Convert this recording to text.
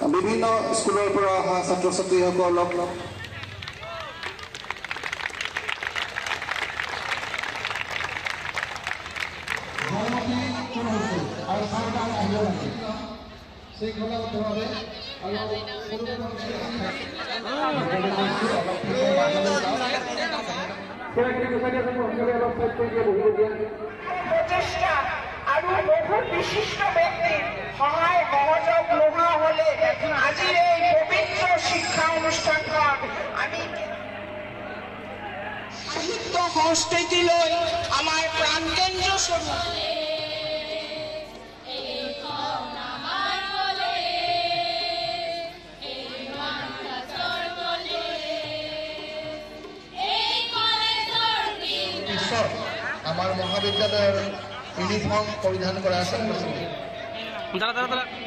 বিভিন্ন স্কুলৰ পৰা অহা ছাত্ৰ ছাত্ৰীসকলক আৰু বহু বিশিষ্ট ব্যক্তিৰ সহায় সহযোগ নোহোৱা হলে আজিৰ এই পবিত্ৰ শিক্ষা অনুষ্ঠানখন আমি সাহিত্য সংস্কৃতিলৈ আমাৰ প্ৰাণকেন্দ্ৰ স্বৰূপ আমাৰ মহাবিদ্যালয়ৰ ইউনিফৰ্ম পৰিধান কৰা আছে।